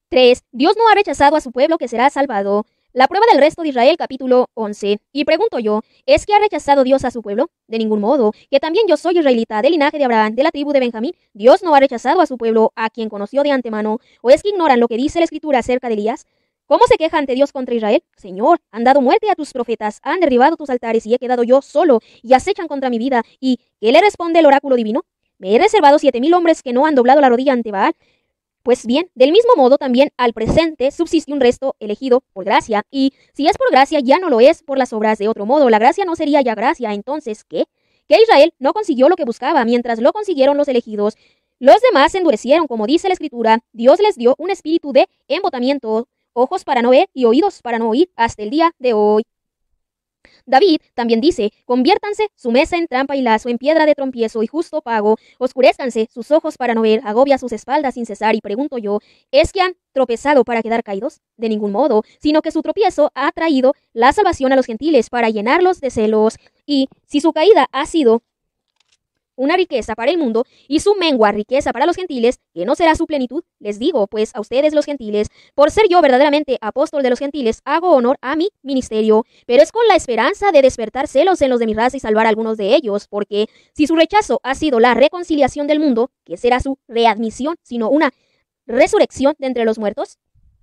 3. Dios no ha rechazado a su pueblo que será salvado. La prueba del resto de Israel, capítulo 11. Y pregunto yo, ¿es que ha rechazado Dios a su pueblo? De ningún modo, que también yo soy israelita, del linaje de Abraham, de la tribu de Benjamín. Dios no ha rechazado a su pueblo, a quien conoció de antemano. ¿O es que ignoran lo que dice la Escritura acerca de Elías? ¿Cómo se queja ante Dios contra Israel? Señor, han dado muerte a tus profetas, han derribado tus altares y he quedado yo solo, y acechan contra mi vida. ¿Y qué le responde el oráculo divino? Me he reservado 7,000 hombres que no han doblado la rodilla ante Baal. Pues bien, del mismo modo también al presente subsiste un resto elegido por gracia, y si es por gracia ya no lo es por las obras. De otro modo, la gracia no sería ya gracia. Entonces, ¿qué? Que Israel no consiguió lo que buscaba, mientras lo consiguieron los elegidos. Los demás se endurecieron, como dice la Escritura. Dios les dio un espíritu de embotamiento, ojos para no ver y oídos para no oír, hasta el día de hoy. David también dice, conviértanse su mesa en trampa y lazo, en piedra de tropiezo y justo pago, oscurezcanse sus ojos para no ver, agobia sus espaldas sin cesar. Y pregunto yo, ¿es que han tropezado para quedar caídos? De ningún modo, sino que su tropiezo ha traído la salvación a los gentiles para llenarlos de celos. Y si su caída ha sido una riqueza para el mundo y su mengua riqueza para los gentiles, que no será su plenitud, les digo pues a ustedes los gentiles, por ser yo verdaderamente apóstol de los gentiles, hago honor a mi ministerio, pero es con la esperanza de despertar celos en los de mi raza y salvar a algunos de ellos, porque si su rechazo ha sido la reconciliación del mundo, ¿qué será su readmisión, sino una resurrección de entre los muertos?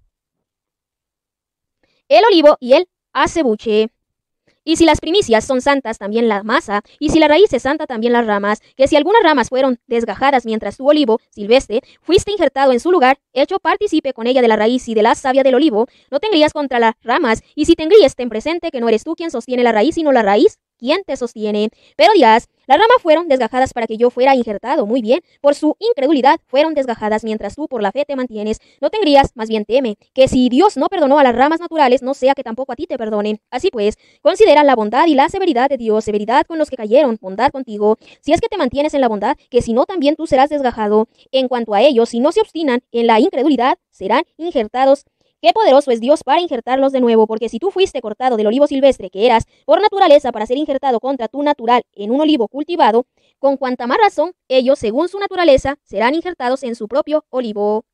El olivo y el acebuche. Y si las primicias son santas, también la masa, y si la raíz es santa, también las ramas, que si algunas ramas fueron desgajadas mientras tu olivo, silvestre, fuiste injertado en su lugar, hecho partícipe con ella de la raíz y de la savia del olivo, no tendrías contra las ramas, y si tendrías, ten presente que no eres tú quien sostiene la raíz, sino la raíz quien te sostiene. Pero dirás, las ramas fueron desgajadas para que yo fuera injertado. Muy bien, por su incredulidad fueron desgajadas, mientras tú por la fe te mantienes. No tendrías, más bien teme, que si Dios no perdonó a las ramas naturales, no sea que tampoco a ti te perdone. Así pues, considera la bondad y la severidad de Dios, severidad con los que cayeron, bondad contigo, si es que te mantienes en la bondad, que si no también tú serás desgajado. En cuanto a ellos, si no se obstinan en la incredulidad, serán injertados. Qué poderoso es Dios para injertarlos de nuevo, porque si tú fuiste cortado del olivo silvestre que eras por naturaleza para ser injertado contra tu natural en un olivo cultivado, con cuanta más razón ellos, según su naturaleza, serán injertados en su propio olivo.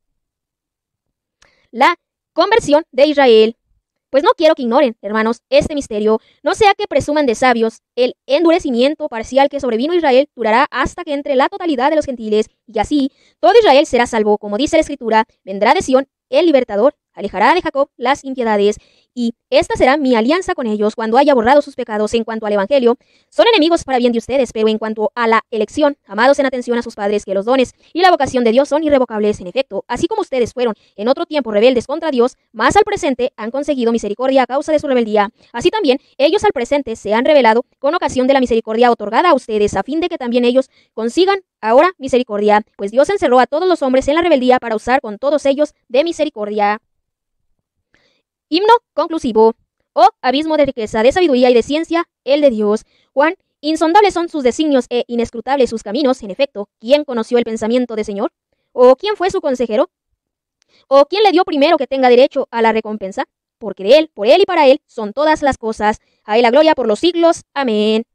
La conversión de Israel. Pues no quiero que ignoren, hermanos, este misterio, no sea que presuman de sabios. El endurecimiento parcial que sobrevino a Israel durará hasta que entre la totalidad de los gentiles, y así todo Israel será salvo, como dice la Escritura, vendrá de Sión el libertador, alejará de Jacob las impiedades, y esta será mi alianza con ellos cuando haya borrado sus pecados. En cuanto al evangelio, son enemigos para bien de ustedes, pero en cuanto a la elección, amados en atención a sus padres, que los dones y la vocación de Dios son irrevocables. En efecto, así como ustedes fueron en otro tiempo rebeldes contra Dios, más al presente han conseguido misericordia a causa de su rebeldía. Así también ellos al presente se han revelado con ocasión de la misericordia otorgada a ustedes, a fin de que también ellos consigan ahora misericordia, pues Dios encerró a todos los hombres en la rebeldía para usar con todos ellos de misericordia. Himno conclusivo. Oh abismo de riqueza, de sabiduría y de ciencia, el de Dios. Juan, insondables son sus designios e inescrutables sus caminos. En efecto, ¿quién conoció el pensamiento del Señor? ¿O quién fue su consejero? ¿O quién le dio primero que tenga derecho a la recompensa? Porque de Él, por Él y para Él son todas las cosas. A Él la gloria por los siglos. Amén.